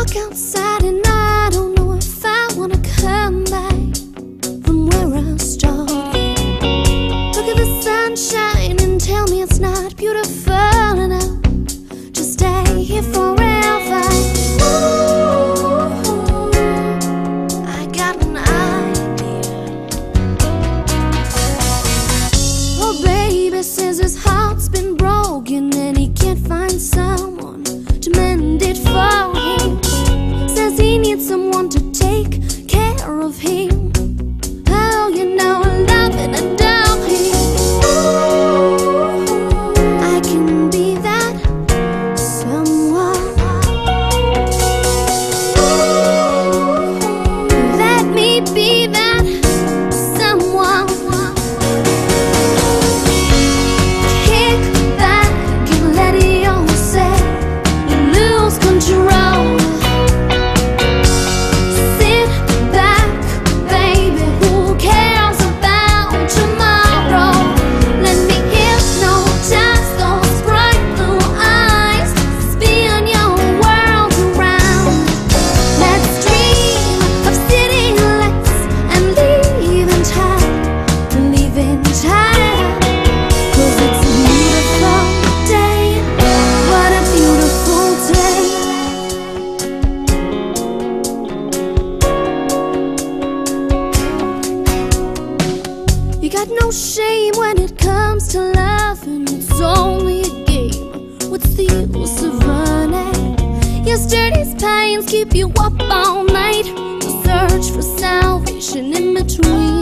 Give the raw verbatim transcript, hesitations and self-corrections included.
look outside and I don't know if I wanna come back from where I started. Look at the sunshine and tell me it's not beautiful enough to stay here forever. Ooh, I got an idea. Oh, baby says his heart's been broken and he can't find someone to mend it for him. Says he needs someone to take care of him. Oh, you know I love and adore him. Ooh, I can be that someone. Ooh, let me be that someone. Kick back and let yourself lose control. Sit back, baby, who cares about tomorrow? Let me hypnotize those bright blue eyes, spin your world around. Let's dream of city lights and leaving time, leaving time. 'Cause it's a beautiful day, what a beautiful day. You got no shame when it comes to loving. It's only a game. What's the use of running? Yesterday's pains keep you up all night to search for salvation in between.